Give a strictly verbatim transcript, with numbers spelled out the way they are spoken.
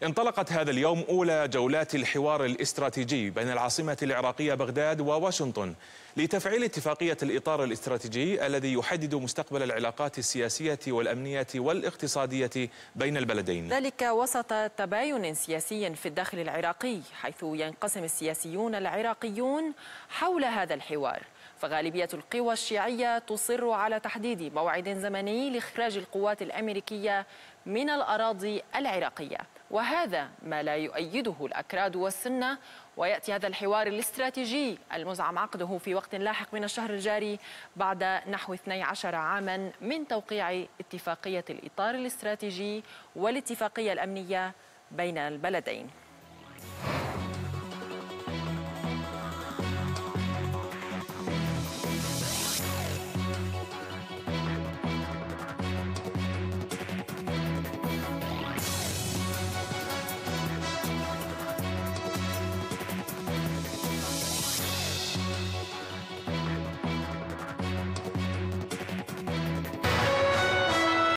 انطلقت هذا اليوم أولى جولات الحوار الاستراتيجي بين العاصمة العراقية بغداد وواشنطن لتفعيل اتفاقية الإطار الاستراتيجي الذي يحدد مستقبل العلاقات السياسية والأمنية والاقتصادية بين البلدين. ذلك وسط تباين سياسي في الداخل العراقي، حيث ينقسم السياسيون العراقيون حول هذا الحوار، فغالبية القوى الشيعية تصر على تحديد موعد زمني لإخراج القوات الأمريكية من الأراضي العراقية، وهذا ما لا يؤيده الأكراد والسنة. ويأتي هذا الحوار الاستراتيجي المزعم عقده في وقت لاحق من الشهر الجاري بعد نحو اثني عشر عاما من توقيع اتفاقية الإطار الاستراتيجي والاتفاقية الأمنية بين البلدين.